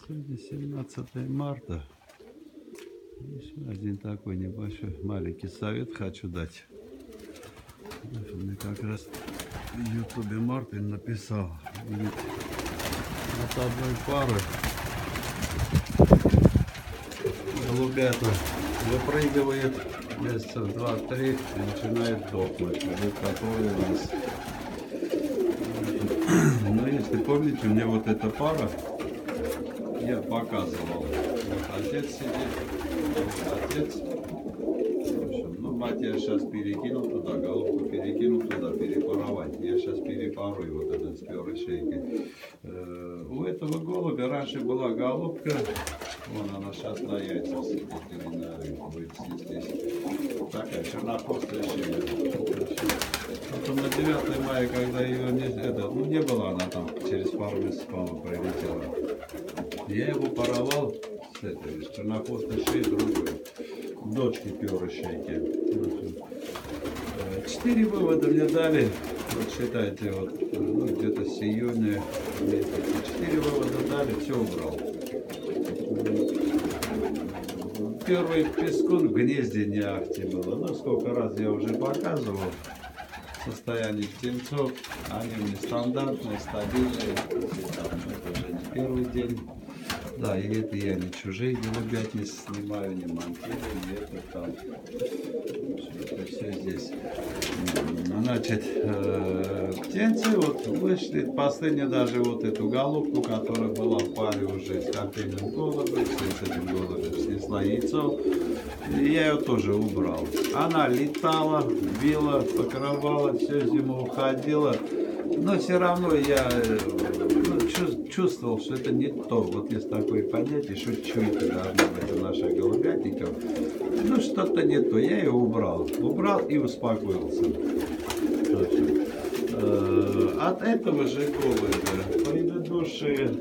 Сегодня 17 марта. Еще один такой небольшой маленький совет хочу дать. Мне как раз в ютубе Мартин написал. Говорит, от одной пары голубята выпрыгивает месяцев 2-3 и начинает дохнуть. Вот которые у нас. Но если помните, мне вот эта пара я показывал. Вот отец сидит, отец. Ну, мать я сейчас перекинул туда, головку перекинул туда, перепаровать. Я сейчас перепарую вот этот с первой шейкой. У этого голубя раньше была головка. Вон она сейчас на яйцах сидит или на здесь. Такая чернохвостая шея. Потом на 9 мая, когда ее не было, она там через пару месяцев, по-моему, прилетела. Я его паровал с этой, с чернохвостой шеей другой. Дочки перы шейки. 4 вывода мне дали. Вот считайте, вот, ну, где-то с июня месяца. 4 вывода дали, все убрал. Первый пескун в гнезде не ахти было. Ну, сколько раз я уже показывал. Состояние птенцов, они у меня стандартные, стабильные. Это уже не первый день. Да, и это я не чужие голубят не снимаю, не монтирую, не это там. Это все здесь. Значит, птенцы вот вышли, последнюю даже вот эту голубку, которая была в паре уже с картельным голубем, с этим голубем снесла яйцо. И я ее тоже убрал. Она летала, била, покрывала, всю зиму уходила. Но все равно я чувствовал, что это не то. Вот есть такое понятие, что чуйка должна быть у наших голубятников. Ну что-то не то. Я ее убрал. Убрал и успокоился. От этого же голубя предыдущие,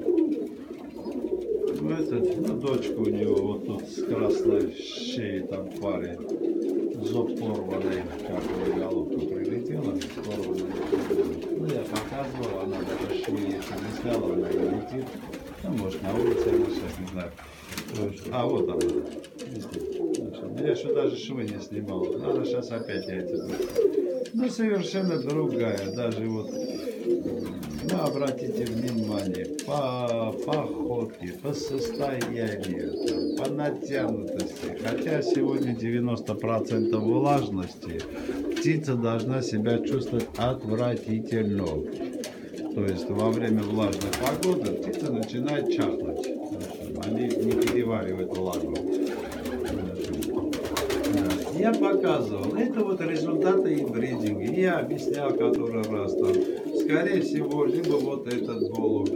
дочка у него вот тут с красной шеей там в паре, зоб порванный, как у головку прилетела, порванный. Ну я показывал, она даже шею, если не сняла, она не летит. Ну, может, на улице она сейчас, не знаю. А вот она. Значит, я еще даже швы не снимал. Надо сейчас опять яйца будет. Ну, совершенно другая. Даже вот, ну, обратите внимание, по походке, по состоянию, по натянутости. Хотя сегодня 90% влажности, птица должна себя чувствовать отвратительно. То есть во время влажной погоды птица начинает чахнуть. Они не переваривают влагу. Я показывал, это вот результаты инбридинга. Я объяснял который раз там. Скорее всего, либо вот этот голубь,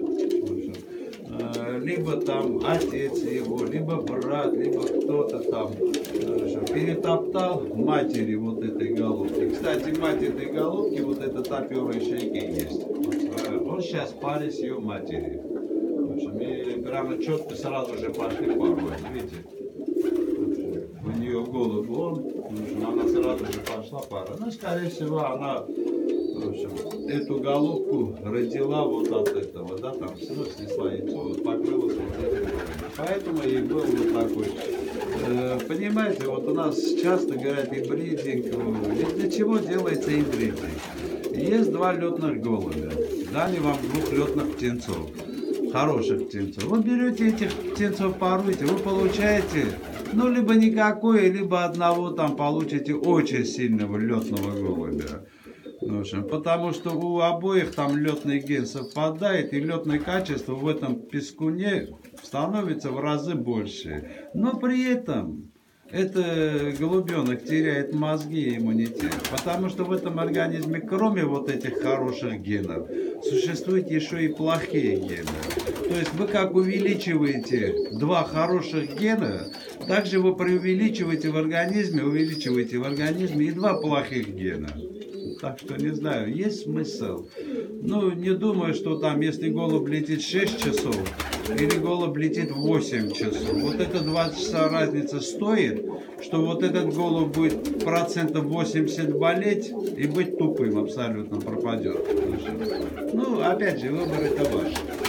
либо там отец его, либо брат, либо кто-то там перетоптал матери вот этой голубки. Кстати, мать этой голубки, вот эта таперая шейка есть. Он сейчас паре с ее матерью. И прямо четко сразу же пошли паровать, видите? У нее голубь он, она сразу же пошла пара. Ну, скорее всего, она, в общем, эту голубку родила вот от этого, да, там, ну, снесла яйцо, вот покрылась вот этим. Поэтому и был вот такой. Понимаете, вот у нас часто говорят инбридинг. Для чего делается инбридинг? Есть 2 летных голубя, дали вам 2 летных птенцов, хороших птенцов. Вы берете этих птенцов, паруете, вы получаете, ну, либо никакой, либо одного там получите очень сильного летного голубя. В общем, потому что у обоих там летный ген совпадает, и летное качество в этом пескуне становится в разы больше. Но при этом это голубенок теряет мозги и иммунитет. Потому что в этом организме, кроме вот этих хороших генов, существуют еще и плохие гены. То есть вы как увеличиваете 2 хороших гена, также вы преувеличиваете в организме, увеличиваете в организме и 2 плохих гена. Так что, не знаю, есть смысл. Ну, не думаю, что там, если голубь летит 6 часов, или голубь летит 8 часов, вот это 2 часа разница стоит, что вот этот голубь будет процентов 80 болеть и быть тупым абсолютно пропадет. Ну, опять же, выбор это ваш.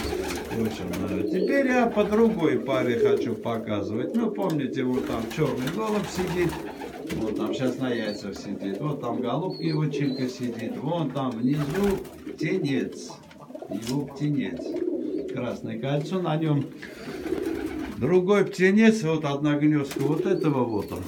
В общем, теперь я по другой паре хочу показывать. Ну, помните, вот там черный голубь сидит. Вот там сейчас на яйцах сидит. Вот там голубка его чилька сидит. Вон там внизу птенец. Его птенец. Красное кольцо на нем. Другой птенец, вот одногнездка вот этого вот он.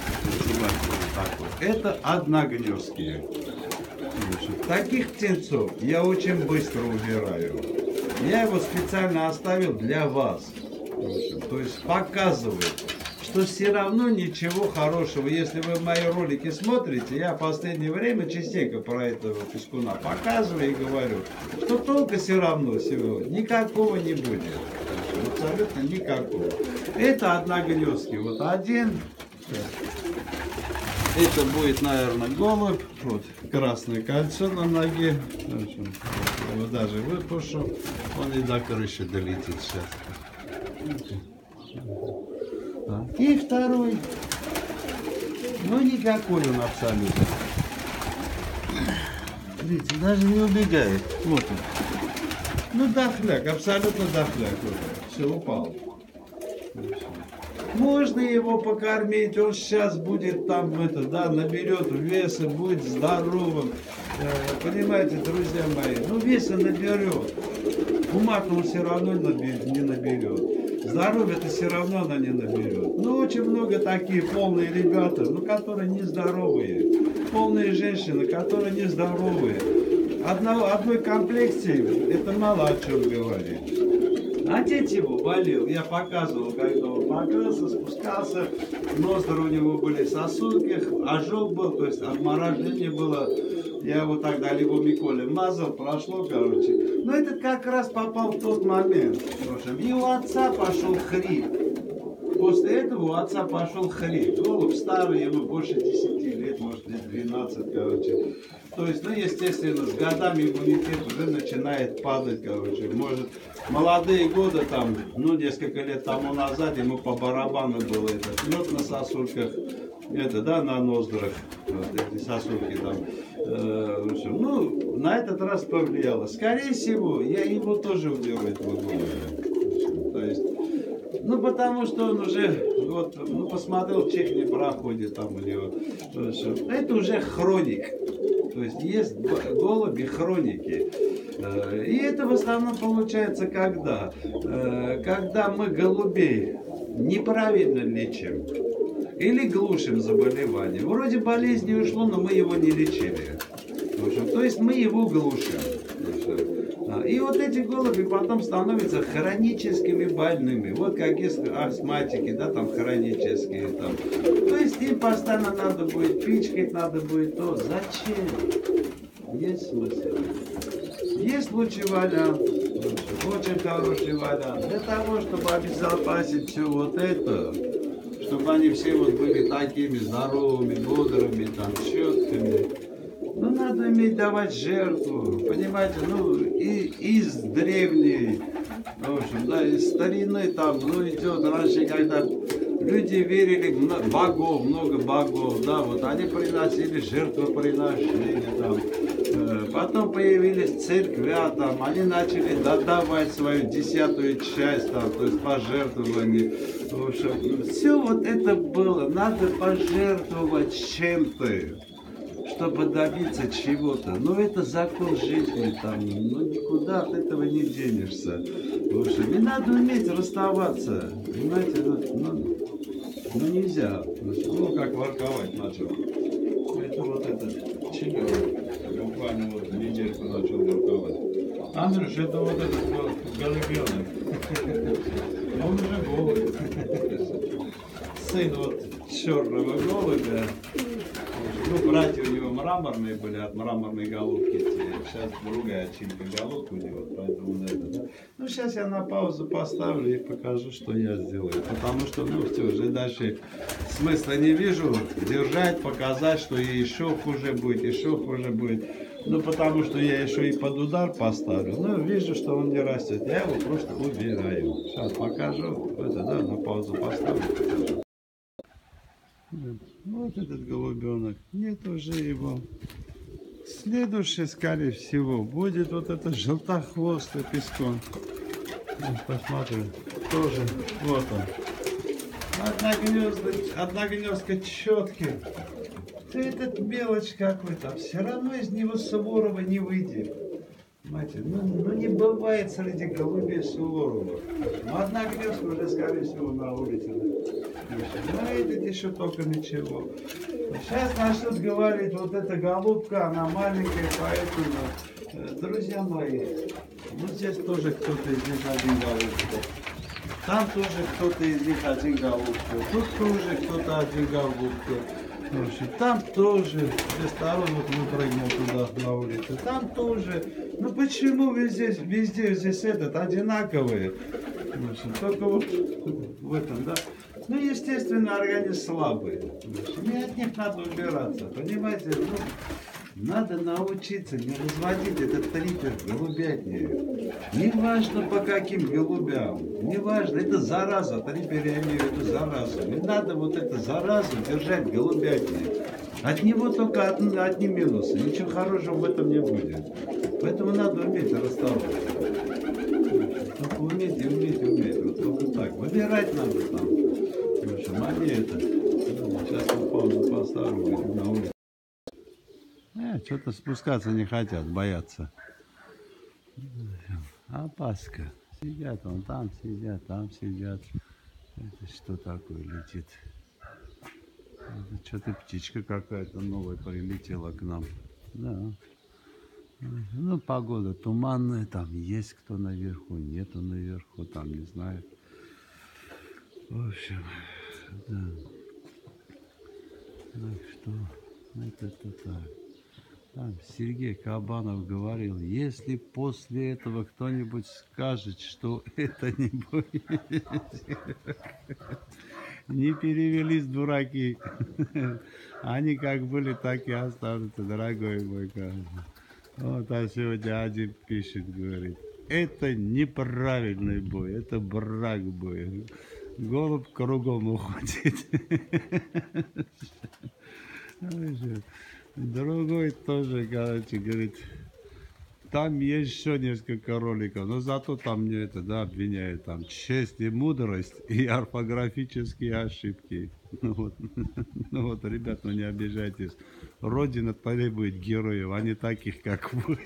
Это одногнездки. Таких птенцов я очень быстро убираю. Я его специально оставил для вас. То есть показывает, что все равно ничего хорошего. Если вы мои ролики смотрите, я в последнее время частенько про этого пескуна показываю и говорю, что толка все равно сегодня никакого не будет. Абсолютно никакого. Это одногнездки. Вот один. Это будет, наверное, голубь. Вот красное кольцо на ноге. В общем, его даже выпушу. Он и до крыши долетит сейчас. И второй. Ну, никакой он абсолютно. Видите, даже не убегает. Вот он. Ну, дохляк, абсолютно дохляк. Все, упал. Можно его покормить, он сейчас будет там, наберет веса, будет здоровым. Понимаете, друзья мои, ну веса наберет. Ума-то он все равно не наберет. Здоровье-то все равно она не наберет. Ну, очень много такие полные ребята, ну, которые нездоровые. Полные женщины, которые нездоровые. Одной комплекции это мало о чем говорит. Отец его болел, я показывал, когда он покрылся, спускался, ноздри у него были сосудки, ожог был, то есть обморожение было. Я его тогда левомиколем мазал, прошло, короче. Но это как раз попал в тот момент. В общем, и у отца пошел хрип. После этого у отца пошел хрип. Голубь старый, ему больше 10 лет, может лет 12, короче. То есть, ну, естественно, с годами иммунитет уже начинает падать, короче. Может, молодые годы, там, ну, несколько лет тому назад ему по барабану было этот мед на сосульках, на ноздрах, вот эти сосульки там. В общем, ну, на этот раз повлияло. Скорее всего, я его тоже уберу, этого голубя. То есть, ну, потому что он уже, вот, ну, посмотрел, чек не проходит там у него. Это уже хроник. То есть есть голуби хроники. И это в основном получается когда? Когда мы голубей неправильно лечим или глушим заболевание. Вроде болезни ушло, но мы его не лечили. В общем, то есть мы его глушим. И вот эти голуби потом становятся хроническими больными. Вот как есть астматики, там хронические. Там. То есть им постоянно надо будет пичкать, надо будет то. Зачем? Есть смысл. Есть лучший вариант. Очень хороший вариант. Для того, чтобы обезопасить все вот это, чтобы они все вот были такими здоровыми, бодрыми, там, четкими. Ну, надо уметь давать жертву, понимаете, ну, и из древней, в общем, да, из старины там, ну, идет раньше, когда люди верили в богов, много богов, да, вот они приносили жертвоприношения там, потом появились церквя там, они начали додавать свою 10-ю часть там, то есть пожертвования, в общем, все вот это было, надо пожертвовать чем-то, чтобы добиться чего-то. Но это закон жизни, там, ну никуда от этого не денешься. В общем, и надо уметь расставаться. Понимаете, ну нельзя. Ну, как ворковать начал. Это вот этот чемпион. Буквально вот недельку начал ворковать. Андрюш, это вот этот голубенок. Он уже голый. Сын вот черного голубя. Ну, братья у него мраморные были, от мраморной голубки. Сейчас другая чилька голубка у него, поэтому это, да. Ну, сейчас я на паузу поставлю и покажу, что я сделаю. Потому что, ну, все, уже дальше смысла не вижу держать, показать, что еще хуже будет. Ну, потому что я еще и под удар поставлю. Ну, вижу, что он не растет. Я его просто убираю. Сейчас покажу. На паузу поставлю. Покажу. Вот этот голубенок. Нет уже его. Следующий, скорее всего, будет вот этот желтохвостый пескон. Вот, посмотри, тоже, вот он. Одна гнездка четкий. Ты этот мелочь какой-то, все равно из него Суворова не выйдет. Понимаете, ну не бывает среди голубей Суворова. Ну одна гнездка уже, скорее всего, на улице. Ну этот еще только ничего. Сейчас начнут говорить, вот эта голубка, она маленькая, поэтому, друзья мои, вот здесь тоже кто-то из них один голубка. Там тоже кто-то из них один голубка. Тут тоже кто-то один голубка. В общем, там тоже, без сторон вот выпрыгнул туда на улицу, там тоже. Ну почему везде здесь одинаковые? В общем, только вот в этом, да. Ну, естественно, организм слабый. В общем, и от них надо убираться, понимаете? Ну, надо научиться не разводить этот трипер голубятней. Неважно по каким голубям, неважно, это зараза, трипер я имею в виду заразу. Не надо вот эту заразу держать голубятней. От него только одни минусы, ничего хорошего в этом не будет. Поэтому надо уметь расставать. Только уметь. Вот только так. Выбирать надо там. В общем, они это. Сейчас мы паузу поставим на улице. Что-то спускаться не хотят, боятся. Опаска. Сидят вон там, сидят, там сидят. Это что такое летит? Это что-то птичка какая-то новая прилетела к нам. Да. Ну, погода туманная, там есть кто наверху, нету наверху, там не знаю. В общем, да. Так что, это так. Там Сергей Кабанов говорил, если после этого кто-нибудь скажет, что это не будет, не перевелись дураки. Они как были, так и останутся, дорогой мой. Вот, а сегодня один пишет, говорит, это неправильный бой, это брак бой. Голубь кругом уходит. Другой тоже, короче, говорит, там есть еще несколько роликов, но зато там мне это, да, обвиняют, там, честь и мудрость и орфографические ошибки. Ну вот, ребят, ну не обижайтесь. Родина требует героев, а не таких, как вы.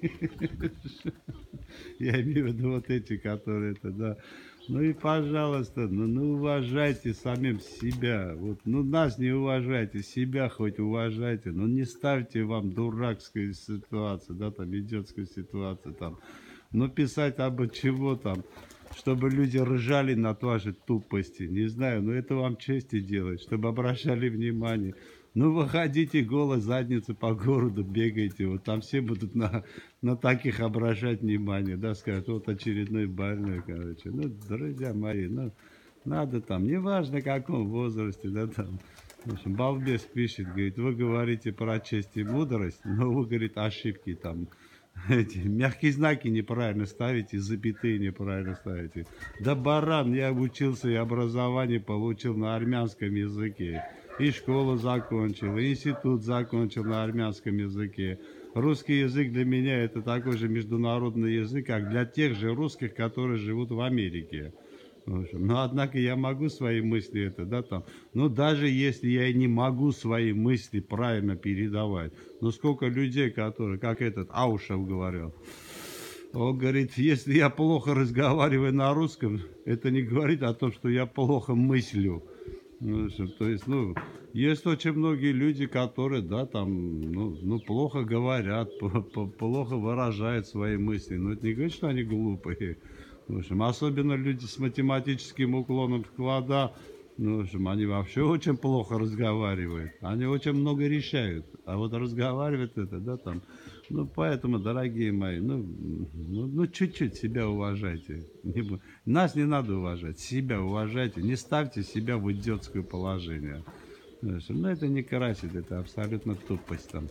Я имею в виду вот эти, которые это, да. Ну и, пожалуйста, ну уважайте самим себя. Вот, ну нас не уважайте, себя хоть уважайте. Но не ставьте вам дурацкую ситуацию, да, там, идиотскую ситуацию, там. Но писать обо чего там, чтобы люди ржали над вашей тупости. Не знаю, но это вам чести делать, чтобы обращали внимание. Ну, выходите голой задницей по городу, бегайте, вот там все будут на таких обращать внимание, да, скажут, вот очередной больной, короче. Ну, друзья мои, ну, надо там, неважно в каком возрасте, да, там, в общем, балбес пишет, говорит, вы говорите про честь и мудрость, но вы, говорит, ошибки там, эти мягкие знаки неправильно ставите, запятые неправильно ставите. Да баран, я учился и образование получил на армянском языке. И школу закончил, и институт закончил на армянском языке. Русский язык для меня это такой же международный язык, как для тех же русских, которые живут в Америке. В общем, но однако я могу свои мысли это, да, там, ну даже если я и не могу свои мысли правильно передавать, но сколько людей, которые, как этот Аушев говорил, он говорит, если я плохо разговариваю на русском, это не говорит о том, что я плохо мыслю. Ну, то есть, ну, есть очень многие люди, которые, да, там, ну плохо говорят, плохо выражают свои мысли. Но это не говорит, что они глупые. В общем, особенно люди с математическим уклоном склада, ну, в общем, они вообще очень плохо разговаривают. Они очень много решают. А вот разговаривать это, да, там, ну, поэтому, дорогие мои, ну чуть-чуть себя уважайте. Нас не надо уважать, себя уважайте. Не ставьте себя в идиотское положение. Ну, это не красит, это абсолютно тупость там.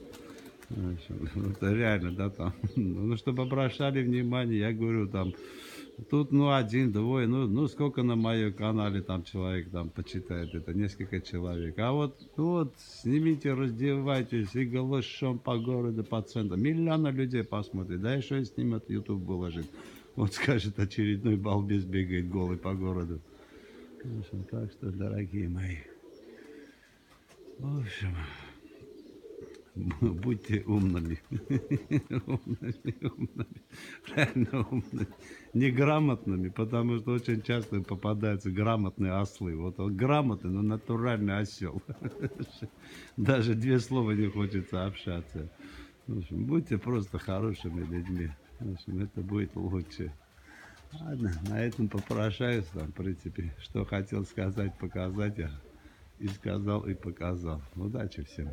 Это реально, да, там. Ну, чтобы обращали внимание, я говорю, там, тут, ну, один, двое, ну, сколько на моем канале там человек там почитает это, несколько человек. А вот, снимите, раздевайтесь и голышом по городу, по центру. Миллионы людей посмотрят, да еще и снимет, YouTube выложит. Вот скажет, очередной балбес бегает голый по городу. В общем, так что, дорогие мои, в общем, будьте умными. Умными. Реально умными. Неграмотными, потому что очень часто попадаются грамотные ослы. Вот он грамотный, но натуральный осел. Даже две слова не хочется общаться. В общем, будьте просто хорошими людьми. В общем, это будет лучше. Ладно, на этом попрошаюсь там, в принципе, что хотел сказать, показать я и сказал, и показал. Удачи всем.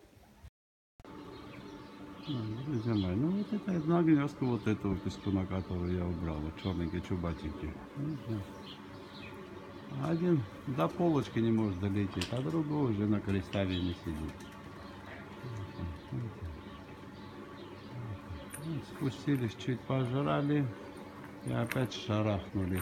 Друзья мои, ну вот это нагрузка вот этого пескуна, который я убрал, вот черненький, чубатенький. Один до полочки не может долететь, а другой уже на крестовине сидит. Спустились, чуть пожрали и опять шарахнулись.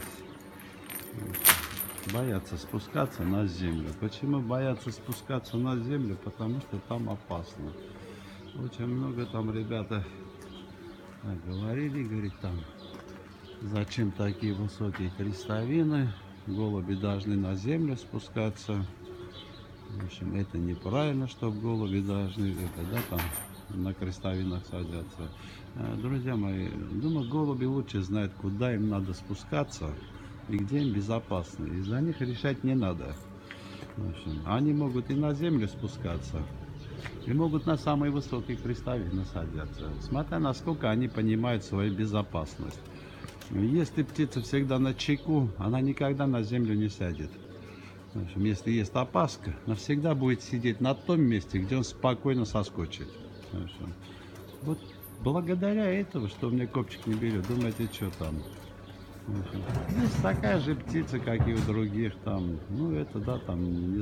Боятся спускаться на землю. Почему боятся спускаться на землю? Потому что там опасно. Очень много там ребята говорили, говорит, там зачем такие высокие крестовины, голуби должны на землю спускаться. В общем, это неправильно, чтобы голуби должны, это, да, там на крестовинах садятся. Друзья мои, думаю, голуби лучше знают, куда им надо спускаться и где им безопасно. И за них решать не надо. В общем, они могут и на землю спускаться, и могут на самые высокие крестовины садятся, смотря насколько они понимают свою безопасность. Если птица всегда на чеку, она никогда на землю не сядет. В общем, если есть опаска, она всегда будет сидеть на том месте, где он спокойно соскочит. В общем, вот благодаря этому, что у меня копчик не берет, думаете, что там? В общем, есть такая же птица, как и у других там. Ну, это, да, там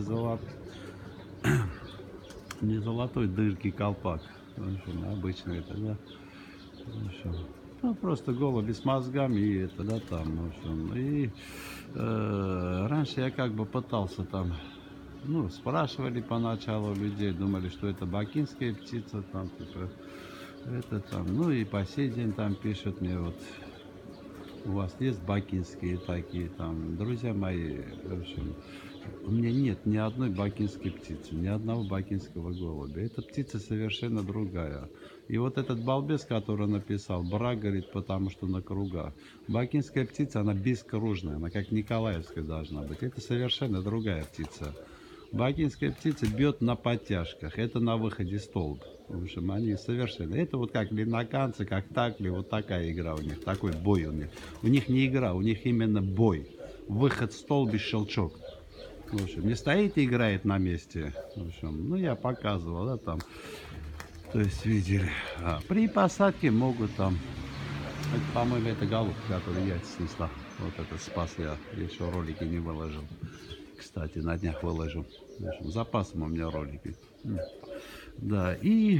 не золотой дырки колпак. В общем, обычно это, да. В общем, ну, просто голуби с мозгами и это, да, там, в общем. И раньше я как бы пытался там, ну, спрашивали поначалу людей, думали, что это бакинская птица, там, типа, это там, ну, и по сей день там пишут мне, вот, у вас есть бакинские такие, там, друзья мои, в общем, у меня нет ни одной бакинской птицы, ни одного бакинского голубя. Эта птица совершенно другая. И вот этот балбес, который написал, брак, говорит, потому что на кругах. Бакинская птица, она бескружная, она как Николаевская должна быть. Это совершенно другая птица. Бакинская птица бьет на подтяжках, это на выходе столб. В общем, они совершенно... Это вот как линоканцы, как такли, вот такая игра у них, такой бой у них. У них не игра, у них именно бой. Выход в столб и щелчок. В общем, не стоит и играет на месте. В общем, ну я показывал, да, там. То есть видели. При посадке могут там. По-моему, это голубка, который яйца снесла. Вот это спас я. Еще ролики не выложил. Кстати, на днях выложу. В общем, запасом у меня ролики. Да, и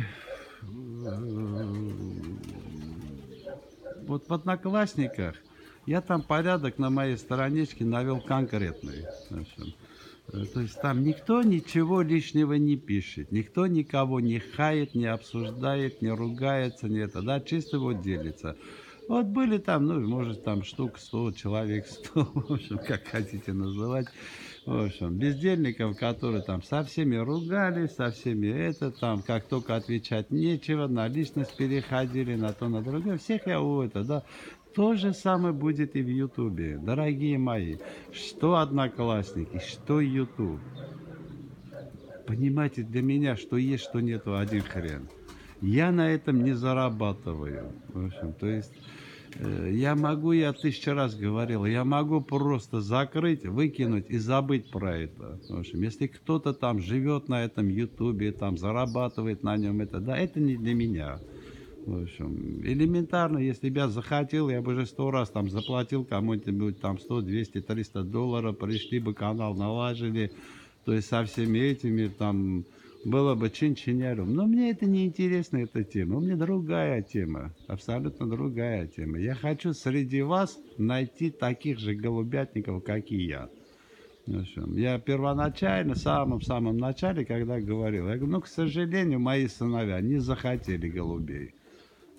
вот в Одноклассниках я там порядок на моей страничке навел конкретный. В общем, то есть там никто ничего лишнего не пишет, никто никого не хает, не обсуждает, не ругается, не это, да, чисто вот делится. Вот были там, ну, может, там штук 100, человек 100, в общем, как хотите называть. В общем, бездельников, которые там со всеми ругались, со всеми это, там, как только отвечать нечего, на личность переходили, на то, на другое. Всех я это, да. То же самое будет и в Ютубе. Дорогие мои, что Одноклассники, что Ютуб. Понимаете, для меня, что есть, что нету, один хрен. Я на этом не зарабатываю. В общем, то есть... Я могу, я 1000 раз говорил, я могу просто закрыть, выкинуть и забыть про это. В общем, если кто-то там живет на этом ютубе, там зарабатывает на нем это, да, это не для меня. В общем, элементарно, если бы я захотел, я бы уже 100 раз там заплатил кому-нибудь там 100, 200, 300 долларов, пришли бы, канал налажили, то есть со всеми этими там... Было бы чин-чиняром. Но мне это не интересно, эта тема. У меня другая тема. Абсолютно другая тема. Я хочу среди вас найти таких же голубятников, как и я. В общем, я первоначально, в самом начале, когда говорил, я говорю, ну, к сожалению, мои сыновья не захотели голубей.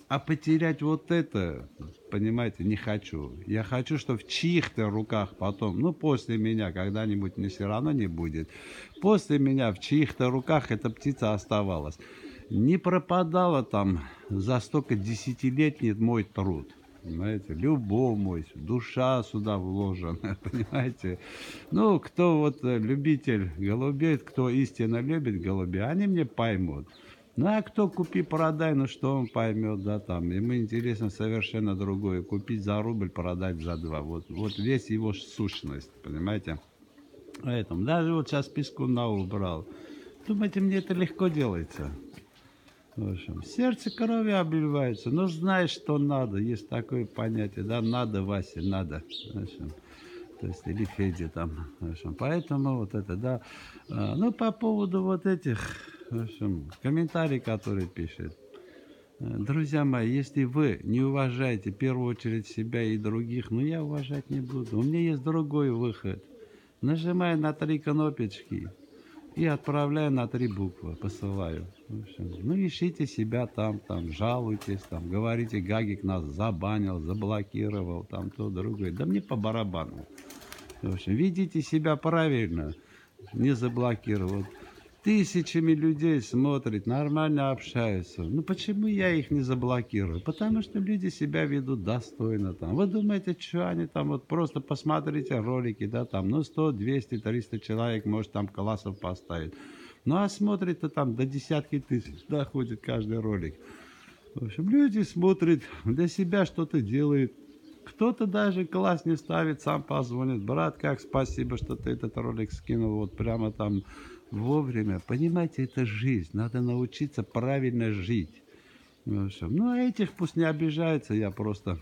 А потерять вот это, понимаете, не хочу. Я хочу, чтобы в чьих-то руках потом, ну, после меня, когда-нибудь мне все равно не будет, после меня в чьих-то руках эта птица оставалась. Не пропадала там за столько десятилетний мой труд. Понимаете, любовь мой, душа сюда вложена, понимаете. Ну, кто вот любитель голубей, кто истинно любит голубей, они мне поймут. Ну, а кто купи-продай, ну что он поймет, да, там. Ему интересно совершенно другое. Купить за рубль, продать за два. Вот весь его сущность, понимаете. Поэтому даже вот сейчас пискуна убрал. Думаете, мне это легко делается? В общем, сердце кровью обливается. Но знаешь, что надо. Есть такое понятие, да, надо, Вася, надо. В общем, то есть, или Феде там. В общем, поэтому вот это, да. Ну, по поводу вот этих, в общем, комментарий, который пишет. Друзья мои, если вы не уважаете в первую очередь себя и других, ну я уважать не буду. У меня есть другой выход. Нажимаю на 3 кнопочки и отправляю на 3 буквы, посылаю. В общем, ну ищите себя там, жалуйтесь, там, говорите, Гагик нас забанил, заблокировал, там то, другое. Да мне по барабану. В общем, ведите себя правильно, не заблокировал. Тысячами людей смотрят, нормально общаются. Ну почему я их не заблокирую? Потому что люди себя ведут достойно там. Вы думаете, что они там, вот просто посмотрите ролики, да, там, ну 100, 200, 300 человек, может там классов поставить. Ну а смотрит-то там до десятки тысяч доходит каждый ролик. В общем, люди смотрят, для себя что-то делают. Кто-то даже класс не ставит, сам позвонит. Брат, как спасибо, что ты этот ролик скинул вот прямо там вовремя. Понимаете, это жизнь. Надо научиться правильно жить. В общем, ну, а этих пусть не обижаются. Я просто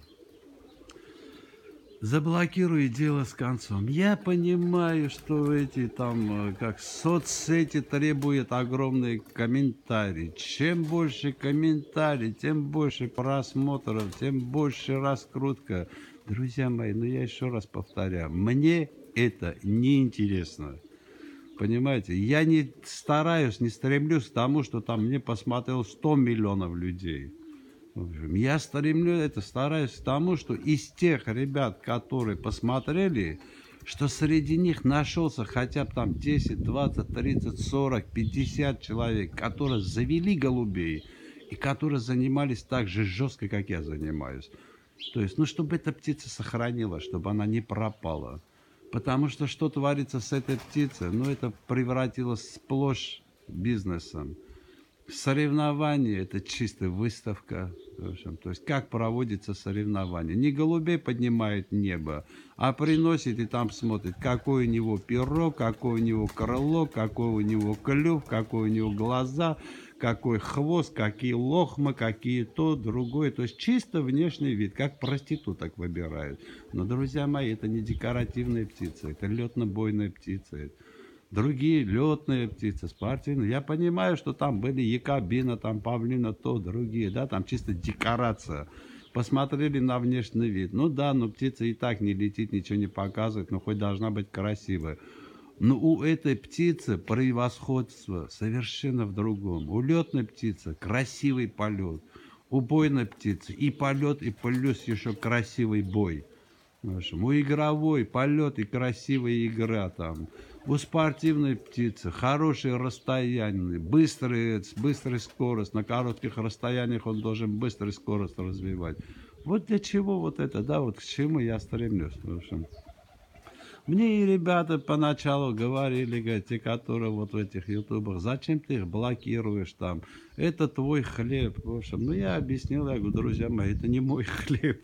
заблокирую, и дело с концом. Я понимаю, что эти там, как соцсети требуют огромные комментарии. Чем больше комментариев, тем больше просмотров, тем больше раскрутка. Друзья мои, ну я еще раз повторяю, мне это не интересно. Понимаете, я не стараюсь, не стремлюсь к тому, что там мне посмотрел 100 миллионов людей. В общем, я стараюсь к тому, что из тех ребят, которые посмотрели, что среди них нашелся хотя бы там 10, 20, 30, 40, 50 человек, которые завели голубей и которые занимались так же жестко, как я занимаюсь. То есть, ну, чтобы эта птица сохранилась, чтобы она не пропала. Потому что творится с этой птицей, ну, это превратилось сплошь бизнесом. Соревнования – это чистая выставка. В общем, то есть, как проводится соревнование. Не голубей поднимает небо, а приносит и там смотрит, какое у него перо, какое у него крыло, какой у него клюв, какой у него глаза, какой хвост, какие лохмы, какие то, другое. То есть, чисто внешний вид, как проституток выбирают. Но, друзья мои, это не декоративная птица, это летно-бойная птица. Другие летные птицы, спортивные. Я понимаю, что там были якобина, там павлина, то, другие, да, там чисто декорация. Посмотрели на внешний вид. Ну да, но птица и так не летит, ничего не показывает, но хоть должна быть красивая. Но у этой птицы превосходство совершенно в другом. У летной птицы красивый полет. У бойной птицы и полет, и плюс еще красивый бой. В общем, у игровой полет и красивая игра там. У спортивной птицы хорошие расстояния, быстрая скорость. На коротких расстояниях он должен быструю скорость развивать. Вот для чего вот это, да, вот к чему я стремлюсь. В общем, мне и ребята поначалу говорили, говорят, те, которые вот в этих ютубах, зачем ты их блокируешь там, это твой хлеб. В общем, ну я объяснил, я говорю, друзья мои, это не мой хлеб.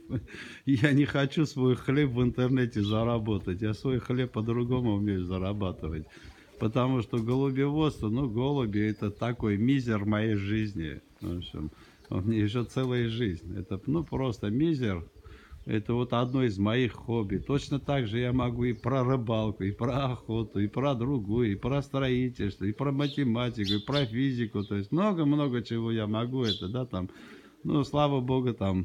Я не хочу свой хлеб в интернете заработать, я свой хлеб по-другому умею зарабатывать. Потому что голубеводство, ну голуби это такой мизер моей жизни. В общем, у меня еще целая жизнь. Это ну просто мизер. Это вот одно из моих хобби. Точно так же я могу и про рыбалку, и про охоту, и про другую, и про строительство, и про математику, и про физику. То есть много-много чего я могу. Это, да, там, ну, слава богу, там,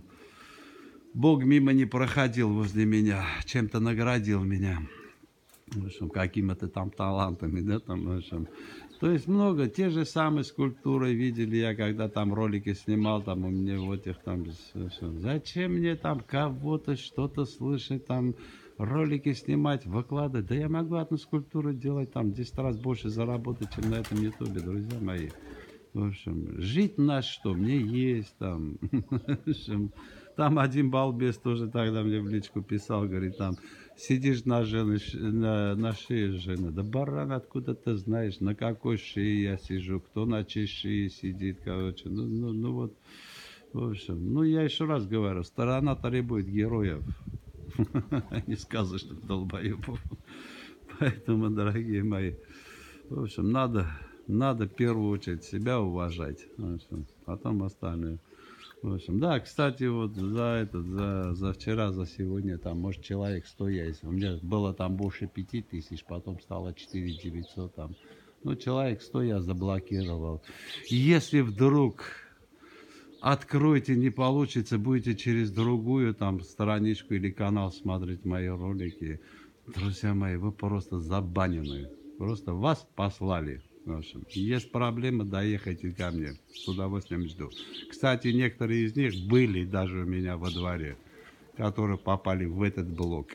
Бог мимо не проходил возле меня, чем-то наградил меня. В общем, какими-то там талантами, да, там, в общем. То есть много, те же самые скульптуры видели я, когда там ролики снимал, там у меня вот этих там, зачем мне там кого-то что-то слышать, там ролики снимать, выкладывать, да я могу одну скульптуру делать там 10 раз больше заработать, чем на этом ютубе, друзья мои. В общем, жить на что? Мне есть там. В общем, там один балбес тоже тогда мне в личку писал, говорит, там, сидишь на шее жены. Да баран, откуда ты знаешь, на какой шее я сижу, кто на чьей шее сидит, короче. Ну вот, в общем, ну я еще раз говорю, сторона требует героев. Не сказочных долбоебов. Поэтому, дорогие мои, в общем, надо в первую очередь себя уважать, в общем, потом остальное. В общем, да, кстати, вот за вчера, за сегодня, там, может, человек 100 есть. У меня было там больше 5000, потом стало 4900 там. Ну, человек 100 я заблокировал. Если вдруг откроете, не получится, будете через другую там страничку или канал смотреть мои ролики, друзья мои, вы просто забанены. Просто вас послали. В общем, есть проблема, доехайте ко мне. С удовольствием жду. Кстати, некоторые из них были даже у меня во дворе, которые попали в этот блок.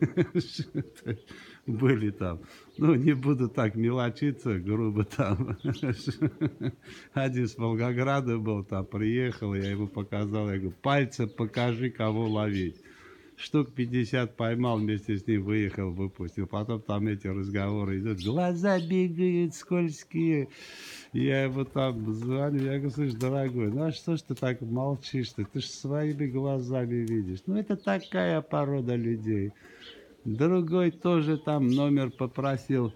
Были там. Ну, не буду так мелочиться, грубо там. Один с Волгограда был, там приехал, я ему показал, я говорю, пальцы покажи, кого ловить. Штук 50 поймал, вместе с ним выехал, выпустил. Потом там эти разговоры идут, глаза бегают скользкие. Я ему там звоню, я говорю, слышь, дорогой, ну а что ж ты так молчишь-то? Ты ж своими глазами видишь. Ну это такая порода людей. Другой тоже там номер попросил.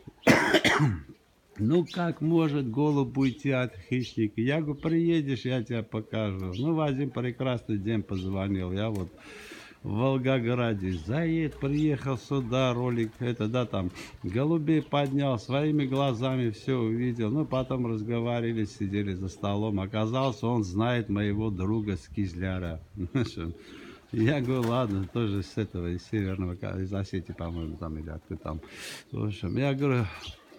Ну как может голубь уйти от хищника? Я говорю, приедешь, я тебе покажу. Ну в один прекрасный день позвонил. Я вот в Волгограде. Заед, приехал сюда, ролик, это, да, там, голубей поднял, своими глазами все увидел. Ну, потом разговаривали, сидели за столом. Оказалось, он знает моего друга с Кизляра. Я говорю, ладно, тоже с этого, из Северного, из Осетии, по-моему, там, или откуда там. В общем, я говорю,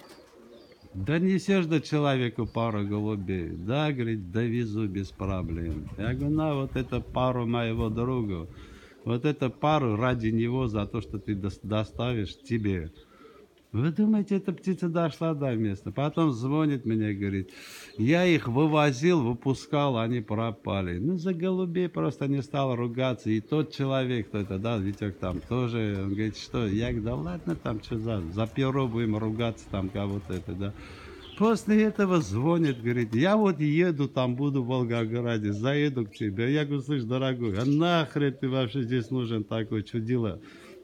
да несешь до человеку пару голубей. Да, говорит, довезу без проблем. Я говорю, на вот это пару моего друга. Вот эту пару ради него, за то, что ты доставишь тебе. Вы думаете, эта птица дошла до места? Потом звонит мне, говорит, я их вывозил, выпускал, они пропали. Ну, за голубей просто не стал ругаться. И тот человек, кто это, да, Витек там тоже, он говорит, что? Я говорю, да ладно, там, что за перо будем ругаться, там, кого-то это, да. После этого звонит, говорит, я вот еду, там буду в Волгограде, заеду к тебе. Я говорю, слышь, дорогой, а нахрен ты вообще здесь нужен такой чудило?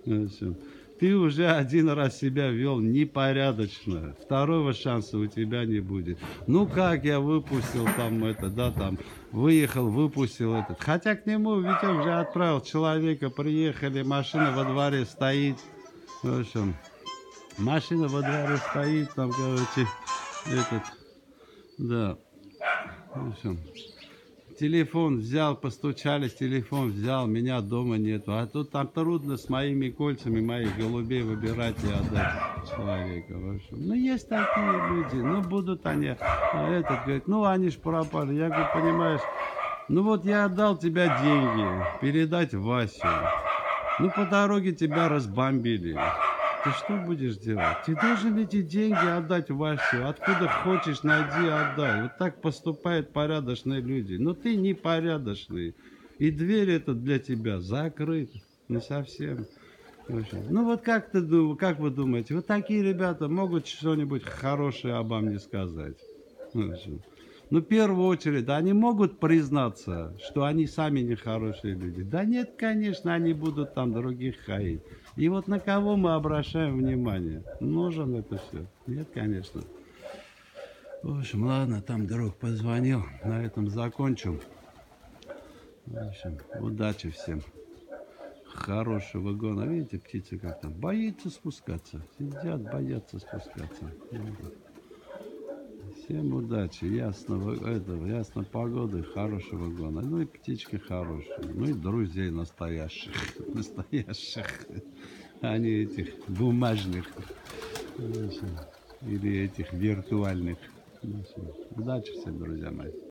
Ты уже один раз себя вел непорядочно, второго шанса у тебя не будет. Ну как я выпустил там это, да, там, выехал, выпустил этот. Хотя к нему Витя уже отправил человека, приехали, машина во дворе стоит. В общем, машина во дворе стоит, там, короче, этот, да, в общем, телефон взял, постучались, телефон взял, меня дома нету. А тут там трудно с моими кольцами, моих голубей выбирать и отдать человека. В общем, ну, есть такие люди, ну, будут они, а этот говорит, ну, они ж пропали. Я говорю, понимаешь, ну, вот я отдал тебе деньги, передать Васю. Ну, по дороге тебя разбомбили. Ты что будешь делать? Ты должен эти деньги отдать Васю. Откуда хочешь, найди, отдай. Вот так поступают порядочные люди. Но ты непорядочный. И дверь эта для тебя закрыта. Не совсем. Ну вот как вы думаете, вот такие ребята могут что-нибудь хорошее обо мне сказать? Ну, в первую очередь, они могут признаться, что они сами нехорошие люди. Да нет, конечно, они будут там других хаять. И вот на кого мы обращаем внимание? Нужен это все? Нет, конечно. В общем, ладно, там друг позвонил, на этом закончу. В общем, удачи всем. Хорошего гона. Видите, птицы как там боятся спускаться. Сидят, боятся спускаться. Всем удачи, ясной погоды, хорошего гона. Ну и птички хорошие. Ну и друзей настоящих. Настоящих. А не этих бумажных. или этих виртуальных. Ну, всё. Удачи всем, друзья мои.